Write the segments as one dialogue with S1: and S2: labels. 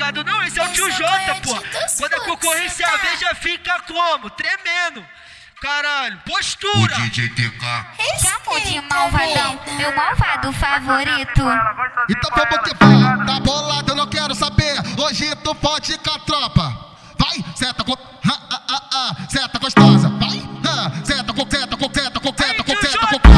S1: ligado não? Esse é o tio Jota, pô. Quando a concorrência vê, já fica como? Tremendo. Caralho, postura.
S2: O DJ TK.
S3: Chamo de malvadão, meu malvado favorito.
S4: Então vamos que vai, tá bolado, eu não quero saber. Hoje tu pode com a tropa. Vai, seta com... seta gostosa. Vai, seta com... seta com... seta com... seta com... seta com...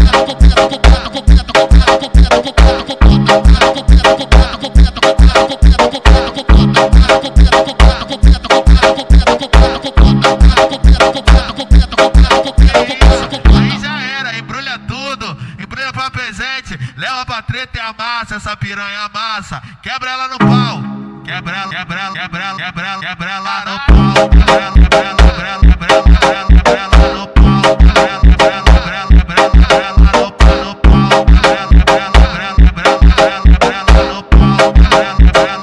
S2: Aí já era, embrulha tudo, embrulha pra presente, leva pra treta e amassa essa piranha, amassa, quebra ela no pau, quebra ela, quebra ela, quebra ela, quebra ela, quebra ela no pau, quebra ela, quebra ela, quebra ela, quebra ela, quebra ela no pau, quebra ela, quebra ela, quebra ela, quebra ela, quebra ela no pau, quebra ela, quebra ela, quebra ela, quebra ela, quebra ela no pau, quebra ela, quebra ela.